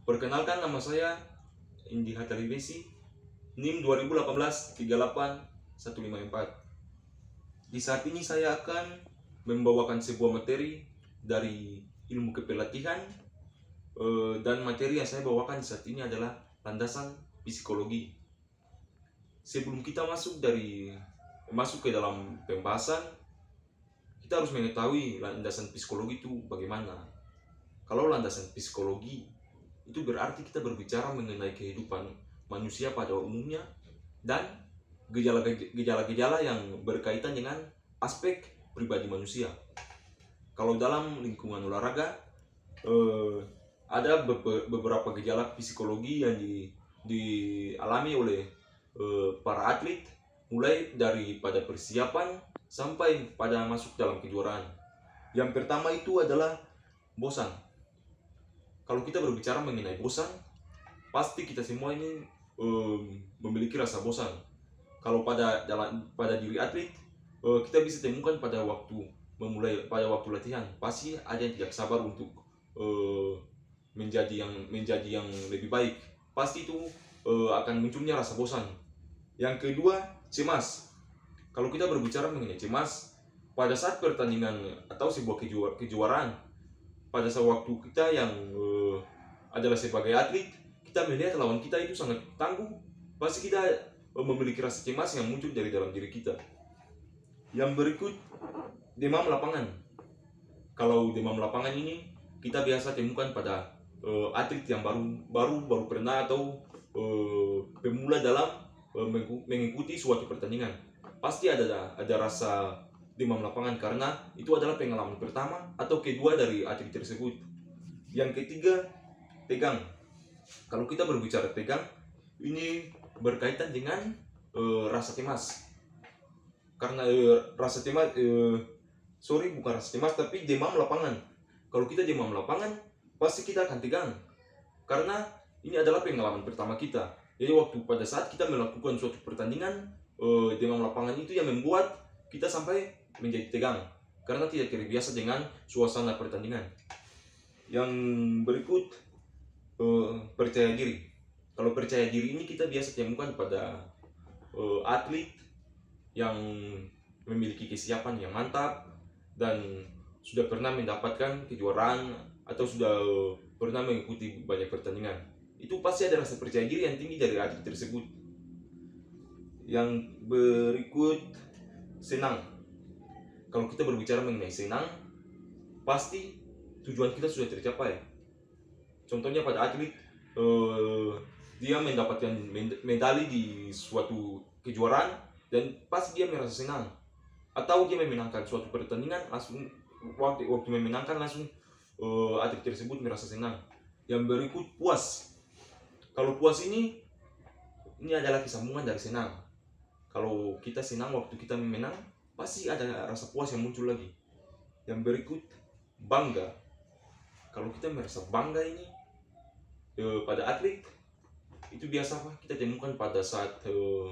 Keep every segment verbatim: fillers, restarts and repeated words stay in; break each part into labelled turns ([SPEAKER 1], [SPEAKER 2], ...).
[SPEAKER 1] Perkenalkan, nama saya Indi Hatalibesi, N I M dua ribu delapan belas tiga delapan satu lima empat. Di saat ini saya akan membawakan sebuah materi dari ilmu kepelatihan, eh, dan materi yang saya bawakan di saat ini adalah landasan psikologi. Sebelum kita masuk dari masuk ke dalam pembahasan, kita harus mengetahui landasan psikologi itu bagaimana. Kalau landasan psikologi itu berarti kita berbicara mengenai kehidupan manusia pada umumnya dan gejala-gejala yang berkaitan dengan aspek pribadi manusia. Kalau dalam lingkungan olahraga, eh, ada beberapa gejala psikologi yang di, dialami oleh eh, para atlet, mulai dari pada persiapan sampai pada masuk dalam kejuaraan. Yang pertama itu adalah bosan. Kalau kita berbicara mengenai bosan, pasti kita semua ini um, memiliki rasa bosan. Kalau pada dalam pada diri atlet, uh, kita bisa temukan pada waktu memulai pada waktu latihan, pasti ada yang tidak sabar untuk uh, menjadi yang menjadi yang lebih baik. Pasti itu uh, akan munculnya rasa bosan. Yang kedua, cemas. Kalau kita berbicara mengenai cemas, pada saat pertandingan atau sebuah kejuaraan, pada saat waktu kita yang uh, adalah sebagai atlet, kita melihat lawan kita itu sangat tangguh, pasti kita uh, memiliki rasa cemas yang muncul dari dalam diri kita. Yang berikut, demam lapangan. Kalau demam lapangan ini kita biasa temukan pada uh, atlet yang baru baru baru pernah atau uh, pemula dalam uh, mengikuti suatu pertandingan. Pasti ada ada rasa demam lapangan karena itu adalah pengalaman pertama atau kedua dari atlet tersebut. Yang ketiga, tegang. Kalau kita berbicara tegang, ini berkaitan dengan uh, rasa cemas. Karena uh, rasa cemas, uh, sorry bukan rasa cemas tapi demam lapangan. Kalau kita demam lapangan, pasti kita akan tegang karena ini adalah pengalaman pertama kita. Jadi waktu pada saat kita melakukan suatu pertandingan, uh, demam lapangan itu yang membuat kita sampai menjadi tegang karena tidak terbiasa dengan suasana pertandingan. Yang berikut, uh, percaya diri. Kalau percaya diri ini kita biasa temukan pada uh, atlet yang memiliki kesiapan yang mantap dan sudah pernah mendapatkan kejuaraan atau sudah uh, pernah mengikuti banyak pertandingan. Itu pasti ada rasa percaya diri yang tinggi dari atlet tersebut. Yang berikut, senang. Kalau kita berbicara mengenai senang, pasti tujuan kita sudah tercapai. Contohnya pada atlet, eh, dia mendapatkan medali di suatu kejuaraan dan pasti dia merasa senang. Atau dia memenangkan suatu pertandingan, langsung waktu waktu memenangkan langsung eh, atlet tersebut merasa senang. Yang berikut, puas. Kalau puas ini, ini adalah kesambungan dari senang. Kalau kita senang waktu kita memenang, pasti ada rasa puas yang muncul lagi. Yang berikut, bangga. Kalau kita merasa bangga ini eh, pada atlet, itu biasa apa kita temukan pada saat eh,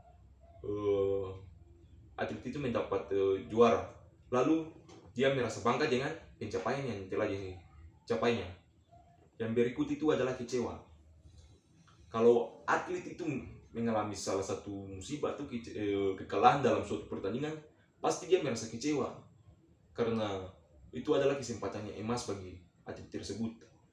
[SPEAKER 1] eh, atlet itu mendapat eh, juara, lalu dia merasa bangga dengan pencapaian yang telah dicapainya. Yang berikut itu adalah kecewa. Kalau atlet itu mengalami salah satu musibah atau ke, eh, kekalahan dalam suatu pertandingan, pasti dia merasa kecewa karena itu adalah kesempatan yang emas bagi atlet tersebut.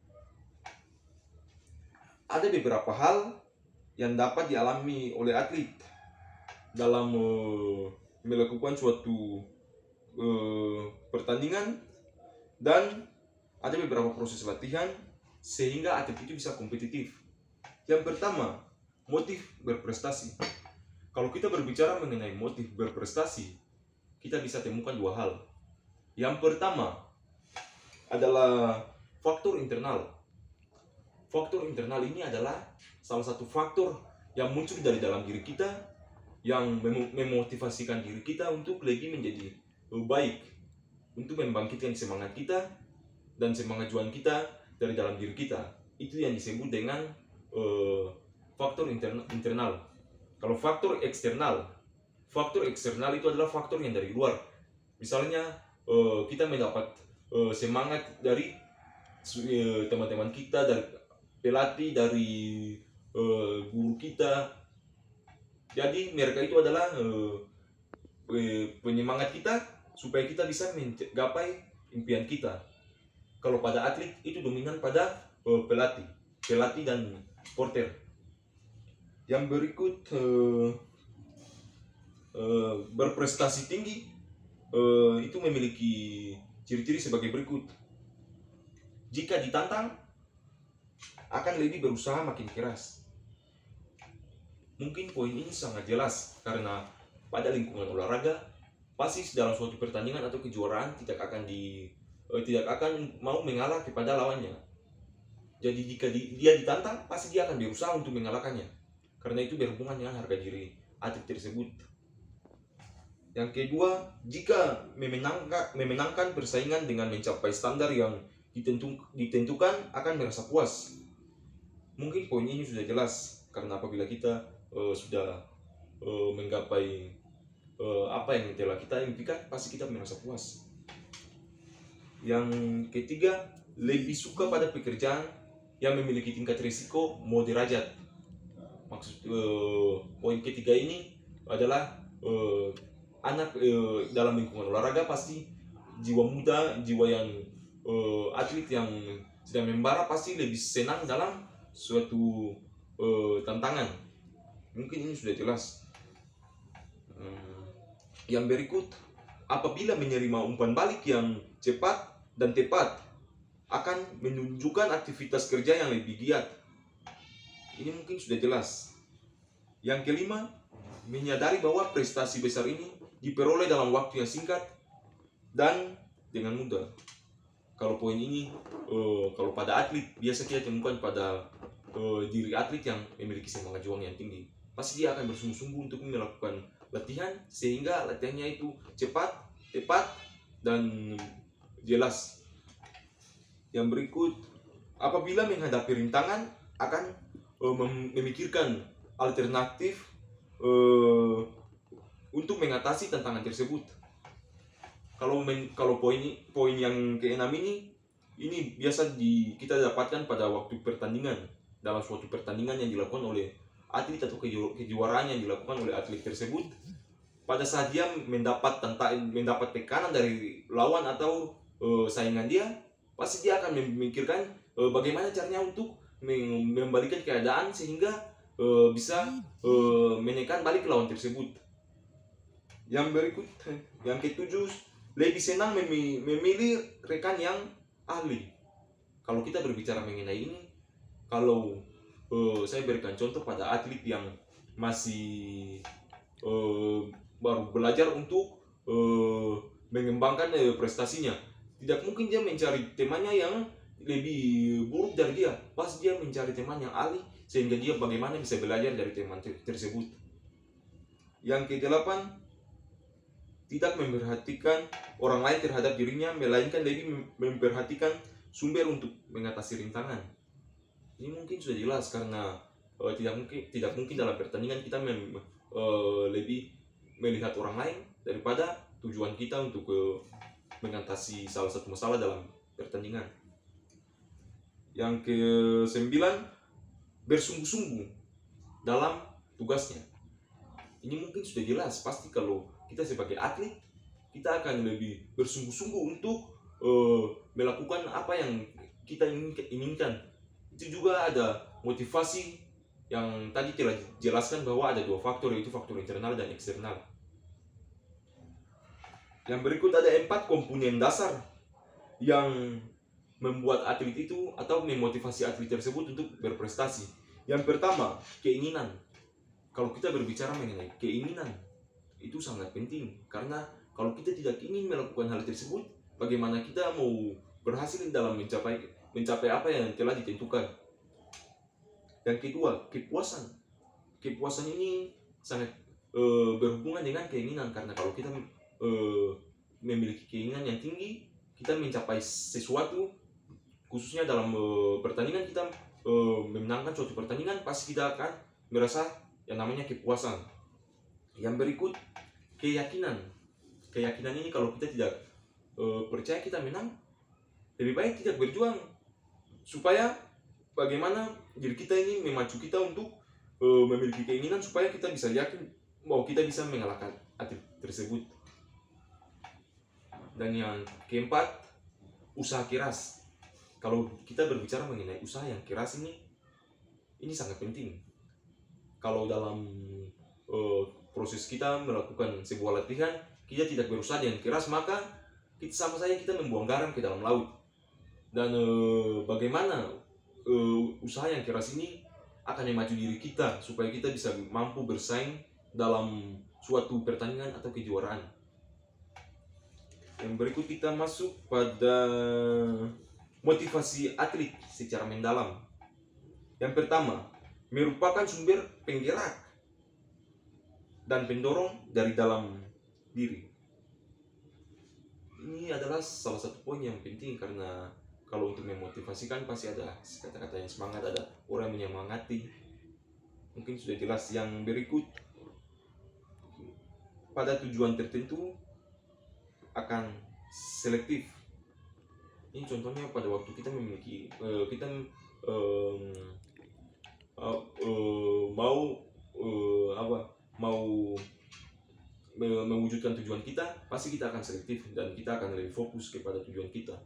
[SPEAKER 1] Ada beberapa hal yang dapat dialami oleh atlet dalam eh, melakukan suatu eh, pertandingan, dan ada beberapa proses latihan sehingga atlet itu bisa kompetitif. Yang pertama, motif berprestasi. Kalau kita berbicara mengenai motif berprestasi, kita bisa temukan dua hal. Yang pertama adalah faktor internal. Faktor internal ini adalah salah satu faktor yang muncul dari dalam diri kita yang mem memotivasikan diri kita untuk lebih menjadi lebih baik, untuk membangkitkan semangat kita dan semangat juang kita dari dalam diri kita. Itu yang disebut dengan uh, faktor interna internal. Kalau faktor eksternal, faktor eksternal itu adalah faktor yang dari luar. Misalnya uh, kita mendapat uh, semangat dari teman-teman uh, kita, dari pelatih, dari uh, guru kita. Jadi mereka itu adalah uh, penyemangat kita supaya kita bisa menggapai impian kita. Kalau pada atlet itu dominan pada uh, pelatih, pelatih dan porter. Yang berikut uh, uh, berprestasi tinggi uh, itu memiliki ciri-ciri sebagai berikut. Jika ditantang, akan lebih berusaha makin keras. Mungkin poin ini sangat jelas karena pada lingkungan olahraga pasti dalam suatu pertandingan atau kejuaraan tidak akan di eh, tidak akan mau mengalah kepada lawannya. Jadi jika di, dia ditantang, pasti dia akan berusaha untuk mengalahkannya. Karena itu berhubungan dengan harga diri atlet tersebut. Yang kedua, jika memenangkan, memenangkan persaingan dengan mencapai standar yang ditentu, ditentukan, akan merasa puas. Mungkin poin ini sudah jelas karena apabila kita uh, sudah uh, menggapai uh, apa yang telah kita impikan, pasti kita merasa puas. Yang ketiga, lebih suka pada pekerjaan yang memiliki tingkat risiko moderat. Maksud uh, poin ketiga ini adalah uh, anak uh, dalam lingkungan olahraga pasti jiwa muda, jiwa yang uh, atlet yang sedang membara pasti lebih senang dalam suatu uh, tantangan. Mungkin ini sudah jelas. Hmm. Yang berikut, apabila menerima umpan balik yang cepat dan tepat, akan menunjukkan aktivitas kerja yang lebih giat. Ini mungkin sudah jelas. Yang kelima, menyadari bahwa prestasi besar ini diperoleh dalam waktu yang singkat dan dengan mudah. Kalau poin ini, uh, kalau pada atlet biasa kita temukan pada uh, diri atlet yang memiliki semangat juang yang tinggi. Pasti dia akan bersungguh-sungguh untuk melakukan latihan sehingga latihannya itu cepat, tepat, dan jelas. Yang berikut, apabila menghadapi rintangan akan uh, mem memikirkan alternatif uh, untuk mengatasi tantangan tersebut. Kalau men, kalau poin poin yang keenam ini ini biasa di, kita dapatkan pada waktu pertandingan, dalam suatu pertandingan yang dilakukan oleh atlet atau keju, kejuaraan yang dilakukan oleh atlet tersebut. Pada saat dia mendapat tentang mendapat tekanan dari lawan atau uh, saingan dia, pasti dia akan memikirkan uh, bagaimana caranya untuk membalikan keadaan sehingga uh, bisa uh, menekan balik lawan tersebut. Yang berikut, yang ketujuh, lebih senang memilih rekan yang ahli. Kalau kita berbicara mengenai ini, kalau uh, saya berikan contoh pada atlet yang masih uh, baru belajar untuk uh, mengembangkan uh, prestasinya, tidak mungkin dia mencari temannya yang lebih buruk dari dia. Pasti dia mencari teman yang ahli sehingga dia bagaimana bisa belajar dari teman tersebut. Yang kedelapan, tidak memperhatikan orang lain terhadap dirinya, melainkan lebih memperhatikan sumber untuk mengatasi rintangan. Ini mungkin sudah jelas karena uh, tidak mungkin tidak mungkin dalam pertandingan kita mem, uh, lebih melihat orang lain daripada tujuan kita untuk uh, mengatasi salah satu masalah dalam pertandingan. Yang kesembilan, bersungguh-sungguh dalam tugasnya. Ini mungkin sudah jelas, pasti kalau kita sebagai atlet, kita akan lebih bersungguh-sungguh untuk uh, melakukan apa yang kita inginkan. Itu juga ada motivasi yang tadi telah jelaskan bahwa ada dua faktor, yaitu faktor internal dan eksternal. Yang berikut ada empat komponen dasar yang membuat atlet itu atau memotivasi atlet tersebut untuk berprestasi. Yang pertama, keinginan. Kalau kita berbicara mengenai keinginan, itu sangat penting karena kalau kita tidak ingin melakukan hal tersebut, bagaimana kita mau berhasil dalam mencapai mencapai apa yang telah ditentukan. Yang kedua, kepuasan. Kepuasan ini sangat e, berhubungan dengan keinginan karena kalau kita e, memiliki keinginan yang tinggi, kita mencapai sesuatu, khususnya dalam e, pertandingan kita e, memenangkan suatu pertandingan, pasti kita akan merasa yang namanya kepuasan. Yang berikut, keyakinan. Keyakinan ini kalau kita tidak e, percaya kita menang, lebih baik tidak berjuang supaya bagaimana diri kita ini memacu kita untuk uh, memiliki keinginan supaya kita bisa yakin bahwa kita bisa mengalahkan atlet tersebut. Dan yang keempat, usaha keras. Kalau kita berbicara mengenai usaha yang keras ini, ini sangat penting. Kalau dalam uh, proses kita melakukan sebuah latihan, kita tidak berusaha dengan keras, maka kita sama saja kita membuang garam ke dalam laut. Dan uh, bagaimana uh, usaha yang keras ini akan memacu diri kita supaya kita bisa mampu bersaing dalam suatu pertandingan atau kejuaraan. Yang berikut kita masuk pada motivasi atlet secara mendalam. Yang pertama, merupakan sumber penggerak dan pendorong dari dalam diri. Ini adalah salah satu poin yang penting, karena kalau untuk memotivasikan pasti ada kata-kata yang semangat, ada orang yang menyemangati. Mungkin sudah jelas. Yang berikut, pada tujuan tertentu akan selektif. Ini contohnya pada waktu kita memiliki uh, kita um, uh, uh, mau uh, apa mau mewujudkan tujuan kita, pasti kita akan selektif dan kita akan lebih fokus kepada tujuan kita.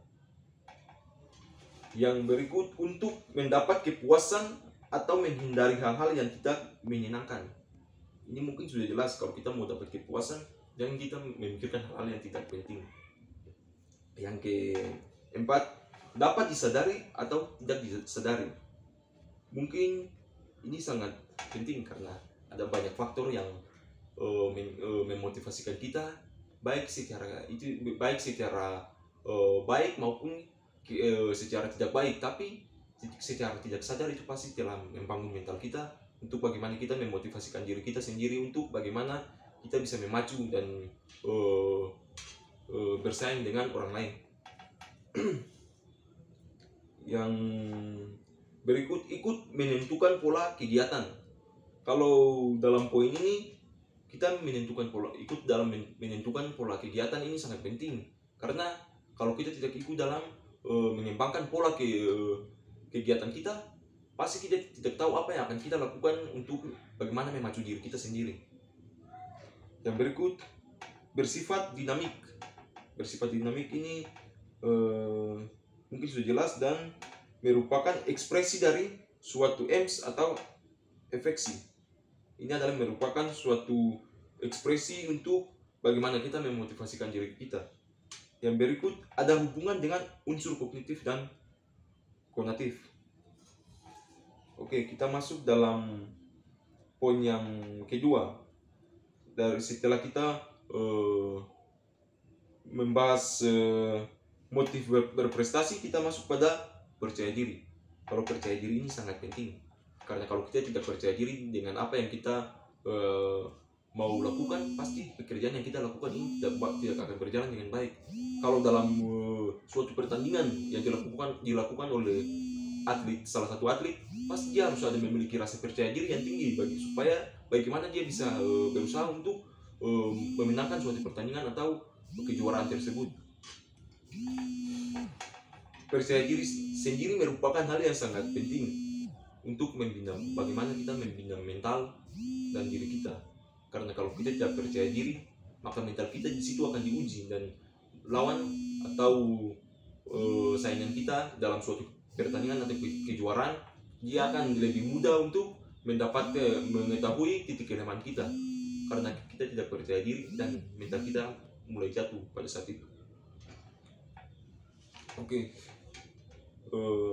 [SPEAKER 1] Yang berikut, untuk mendapat kepuasan atau menghindari hal-hal yang tidak menyenangkan. Ini mungkin sudah jelas, kalau kita mau dapat kepuasan, jangan kita memikirkan hal-hal yang tidak penting. Yang keempat, dapat disadari atau tidak disadari. Mungkin ini sangat penting karena ada banyak faktor yang uh, mem uh, memotivasikan kita, baik secara itu baik secara uh, baik maupun uh, secara tidak baik. Tapi secara tidak sadar itu pasti telah membangun mental kita untuk bagaimana kita memotivasikan diri kita sendiri untuk bagaimana kita bisa memacu dan uh, uh, bersaing dengan orang lain. Yang berikut, ikut menentukan pola kegiatan. Kalau dalam poin ini kita menentukan pola, ikut dalam menentukan pola kegiatan ini sangat penting, karena kalau kita tidak ikut dalam uh, mengembangkan pola ke, uh, kegiatan kita, pasti kita tidak tahu apa yang akan kita lakukan untuk bagaimana memacu diri kita sendiri. Yang berikut, bersifat dinamik. Bersifat dinamik ini uh, mungkin sudah jelas dan merupakan ekspresi dari suatu aims atau efeksi. Ini adalah merupakan suatu ekspresi untuk bagaimana kita memotivasikan diri kita. Yang berikut, ada hubungan dengan unsur kognitif dan konatif. Oke, kita masuk dalam poin yang kedua. Dari setelah kita uh, membahas uh, motif ber berprestasi, kita masuk pada percaya diri. Kalau percaya diri ini sangat penting, karena kalau kita tidak percaya diri dengan apa yang kita uh, mau lakukan, pasti pekerjaan yang kita lakukan ini tidak, tidak akan berjalan dengan baik. Kalau dalam uh, suatu pertandingan yang dilakukan dilakukan oleh atlet, salah satu atlet, pasti dia harus ada memiliki rasa percaya diri yang tinggi bagi supaya bagaimana dia bisa uh, berusaha untuk uh, memenangkan suatu pertandingan atau kejuaraan tersebut. Percaya diri sendiri merupakan hal yang sangat penting untuk membina bagaimana kita membina mental dan diri kita. Karena kalau kita tidak percaya diri, maka mental kita di situ akan diuji, dan lawan atau uh, saingan kita dalam suatu pertandingan atau kejuaraan, dia akan lebih mudah untuk mendapat mengetahui titik kelemahan kita, karena kita tidak percaya diri dan mental kita mulai jatuh pada saat itu. Oke, uh,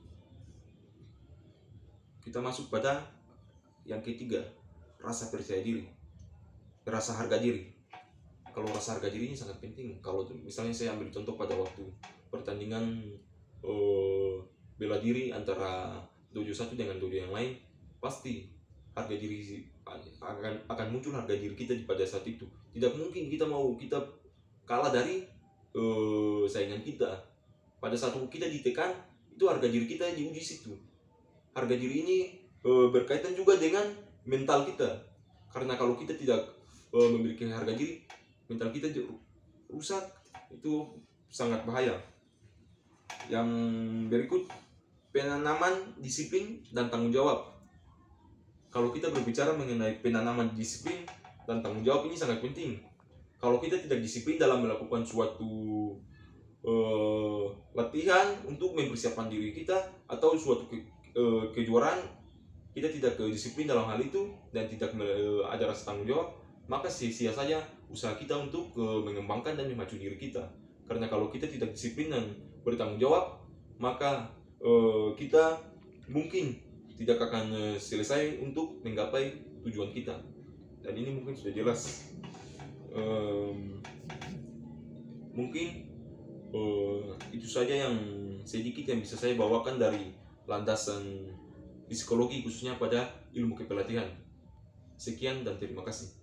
[SPEAKER 1] kita masuk pada yang ketiga, rasa percaya diri, rasa harga diri. Kalau rasa harga diri ini sangat penting. Kalau misalnya saya ambil contoh pada waktu pertandingan uh, bela diri antara dojo satu dengan dojo yang lain, pasti harga diri akan akan muncul harga diri kita pada saat itu. Tidak mungkin kita mau kita kalah dari uh, saingan kita. Pada saat kita ditekan, itu harga diri kita diuji situ. Harga diri ini uh, berkaitan juga dengan mental kita. Karena kalau kita tidak uh, memiliki harga diri, mental kita rusak, itu sangat bahaya. Yang berikut, P penanaman disiplin dan tanggung jawab. Kalau kita berbicara mengenai penanaman disiplin dan tanggung jawab, ini sangat penting. Kalau kita tidak disiplin dalam melakukan suatu uh, latihan untuk mempersiapkan diri kita atau suatu ke, uh, kejuaraan, kita tidak disiplin dalam hal itu dan tidak uh, ada rasa tanggung jawab, maka sia-sia saja usaha kita untuk uh, mengembangkan dan memacu diri kita. Karena kalau kita tidak disiplin dan bertanggung jawab, maka uh, kita mungkin tidak akan uh, selesai untuk menggapai tujuan kita. Dan ini mungkin sudah jelas. Um, mungkin uh, itu saja yang sedikit yang bisa saya bawakan dari landasan psikologi, khususnya pada ilmu kepelatihan. Sekian dan terima kasih.